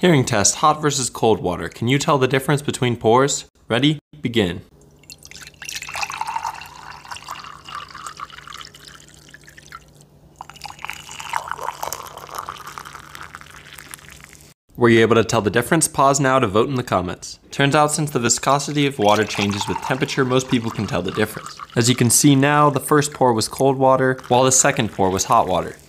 Hearing test, hot versus cold water. Can you tell the difference between pours? Ready? Begin. Were you able to tell the difference? Pause now to vote in the comments. Turns out since the viscosity of water changes with temperature, most people can tell the difference. As you can see now, the first pour was cold water, while the second pour was hot water.